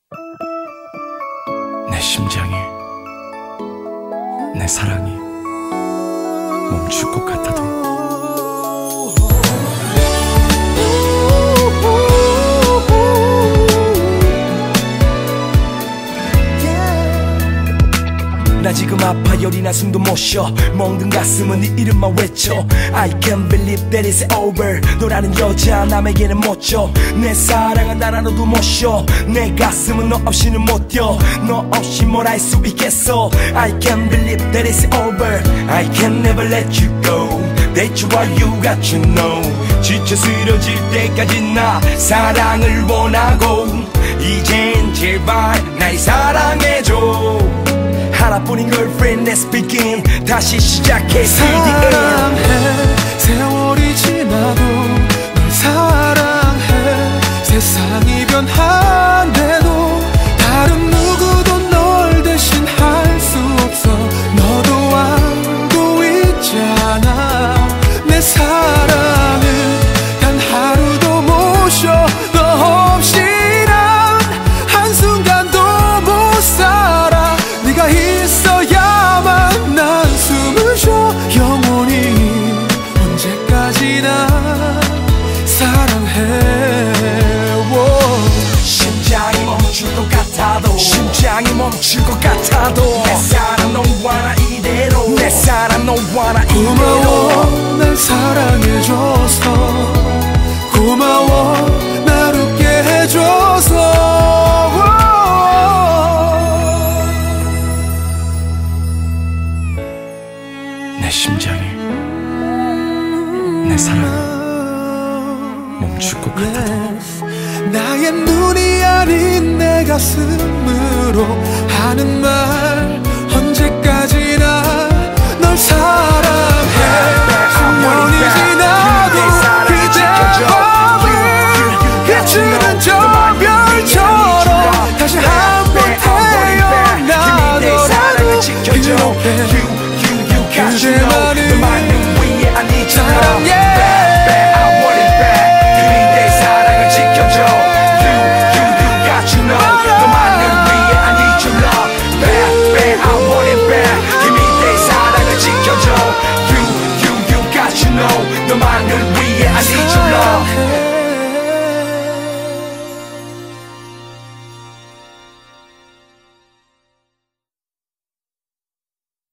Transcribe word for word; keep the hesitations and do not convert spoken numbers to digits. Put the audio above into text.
내 심장이, 내 사랑이 멈출 것 같아도 나 지금 아파 열이 나 숨도 못 쉬어 멍든 가슴은 네 이름만 외쳐 I can't believe that it's over 너라는 여자 남에게는 못 줘 내 사랑은 나라로도 못 쉬어 내 가슴은 너 없이는 못 뛰어 너 없이 뭘 할 수 있겠어 I can't believe that it's over I can never let you go That's why you got to know 지쳐 쓰러질 때까지 나 사랑을 원하고 이젠 제발 날 사랑해줘 하나뿐인 girlfriend let's begin 다시 시작해 사랑해 세월이 지나도 널 사랑해 세상이 변한데도 다른 누구도 널 대신할 수 없어 너도 알고 있잖아 내 사랑을 단 하루도 못 쉬어 너 없이 난 한순간도 못 살아 네가 있어야만 난 숨을 쉬어 영원히 언제까지나 사랑해 심장이 멈출 것 같아도 심장이 멈출 것 같아도 내 사랑 너와 나 이대로 내 사랑 너와 나 이대로 고마워 날 사랑해줘서 고마워 날 웃게 해줘서 내 심장이 내 사랑이 멈출 것 같아도 나의 눈이 아닌 내 가슴으로 하는 말 언제까지나 널 사랑해 영원히